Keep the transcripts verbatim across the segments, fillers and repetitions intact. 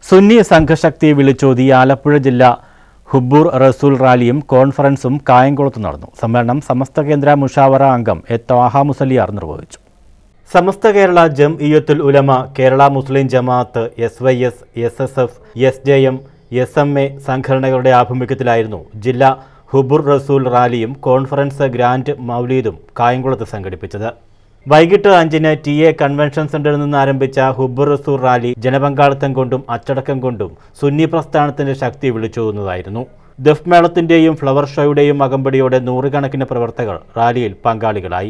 സുന്നി സംഘശക്തി വിളിച്ചോതി ആലപ്പുഴ ജില്ലാ ഹുബ്ബൂർ റസൂൽ റാലിയും കോൺഫറൻസും കായംകുളത്ത് നടന്നു. സമ്മേളനം സമസ്ത കേന്ദ്ര മുഷാവറ അംഗം എ ത്വാഹ മുസലിയാർ നിർവഹിച്ചു. Samastha Kerala Jamiyyathul Ulama, Kerala Muslim Jamaath, S Y S, S S F, S J M, S M A സംഘടനകളുടെ ആഭിമുഖ്യത്തിലായിരുന്നു ജില്ലാ ഹുബ്ബൂർ റസൂൽ റാലിയും കോൺഫറൻസ് ഗ്രാൻഡ് മൗലീദും കായംകുളത്ത് സംഘടിപ്പിച്ചത്. വൈകിട്ട് അഞ്ചിന് ടി എ കൺവെൻഷൻ സെന്ററിൽ നിന്ന് ആരംഭിച്ച ഹുബ്ബൂർ റസൂൽ റാലി ജനപങ്കാളിത്തം കൊണ്ടും അച്ചടക്കം കൊണ്ടും സുന്നി പ്രസ്ഥാനത്തിന്റെ ശക്തി വിളിച്ചോതുന്നതായിരുന്നു. ദഫ് മേളത്തിന്റെയും ഫ്ലവർ ഷോയുടെയും അകമ്പടിയോടെ നൂറുകണക്കിന് പ്രവർത്തകർ റാലിയിൽ പങ്കാളികളായി.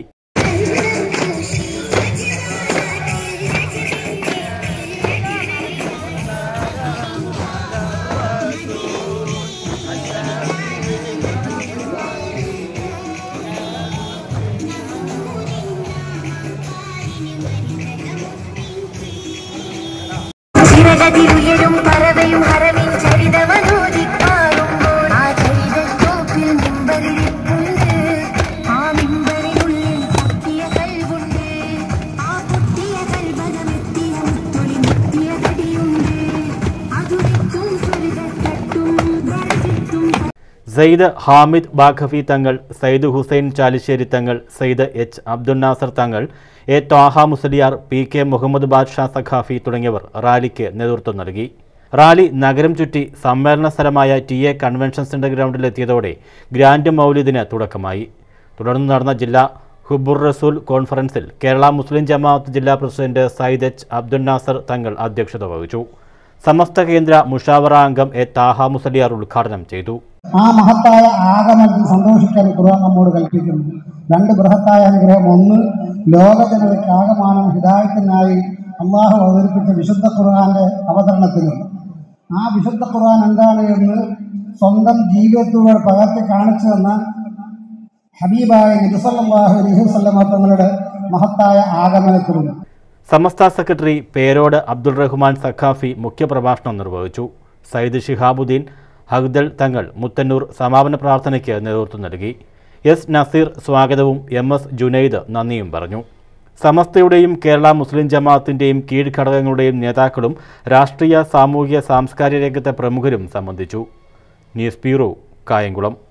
സയ്യിദ് ഹാമിദ് ബാഖഫി തങ്ങൾ, സയ്യിദ് ഹുസൈൻ ചാലിശ്ശേരി തങ്ങൾ, Sayyid H Abdul Nasar Thangal, A Twaha Musliyar, P K Muhammad Badsha Saqafi തുടങ്ങിയവർ റാലിക്ക് നേതൃത്വം നൽകി. റാലി നഗരം ചുറ്റി സമ്മേളന സ്ഥലമായ ടി എ കൺവെൻഷൻ സെന്റർ ഗ്രൗണ്ടിലെത്തിയതോടെ ഗ്രാൻഡ് മൗലിദിന് തുടക്കമായി. തുടർന്ന് നടന്ന ജില്ലാ ഹുബ്ബൂർ റസൂൽ കോൺഫറൻസിൽ കേരള മുസ്ലിം ജമാഅത്ത് ജില്ലാ പ്രസിഡന്റ് സയ്യിദ് എച്ച് അബ്ദുൽ നാസർ തങ്ങൾ അധ്യക്ഷത വഹിച്ചു. സമസ്ത കേന്ദ്ര മുഷാവറ അംഗം എ ത്വാഹ മുസലിയാർ ഉദ്ഘാടനം ചെയ്തു. ആ മഹത്തായ ആഗമനത്തിൽ സന്തോഷിക്കാൻ ഖുർആൻ നമ്മോട് കൽപ്പിക്കുന്നു. രണ്ട് ബൃഹത്തായ അനുഗ്രഹം. ഒന്ന്, ലോക ജനതയ്ക്ക് ആകമാനം ഹിദായത്തിനായി അള്ളാഹു അവതരിപ്പിച്ച വിശുദ്ധ ഖുർആന്റെ അവതരണത്തിലും ആ വിശുദ്ധ ഖുർആൻ എന്താണ് എന്ന് സ്വന്തം ജീവിതത്തിലൂടെ പകർത്തി കാണിച്ചു തന്ന ഹബീബായ നബി സല്ലല്ലാഹു അലൈഹി വസല്ലം തങ്ങളുടെ മഹത്തായ ആഗമനത്തിലും. സമസ്ത സെക്രട്ടറി പേരോട് അബ്ദുൾ റഹ്മാൻ സഖാഫി മുഖ്യപ്രഭാഷണം നിർവഹിച്ചു. സയ്യിദ് ഷിഹാബുദ്ദീൻ ഹഗ്ദൽ തങ്ങൾ മുത്തന്നൂർ സമാപന പ്രാർത്ഥനയ്ക്ക് നേതൃത്വം നൽകി. എസ് നസീർ സ്വാഗതവും എം എസ് ജുനൈദ് നന്ദിയും പറഞ്ഞു. സമസ്തയുടെയും കേരള മുസ്ലിം ജമാഅത്തിൻ്റെയും കീഴ്ഘടകങ്ങളുടെയും നേതാക്കളും രാഷ്ട്രീയ, സാമൂഹിക, സാംസ്കാരിക രംഗത്തെ പ്രമുഖരും സംബന്ധിച്ചു. News bureau, Kayamkulam.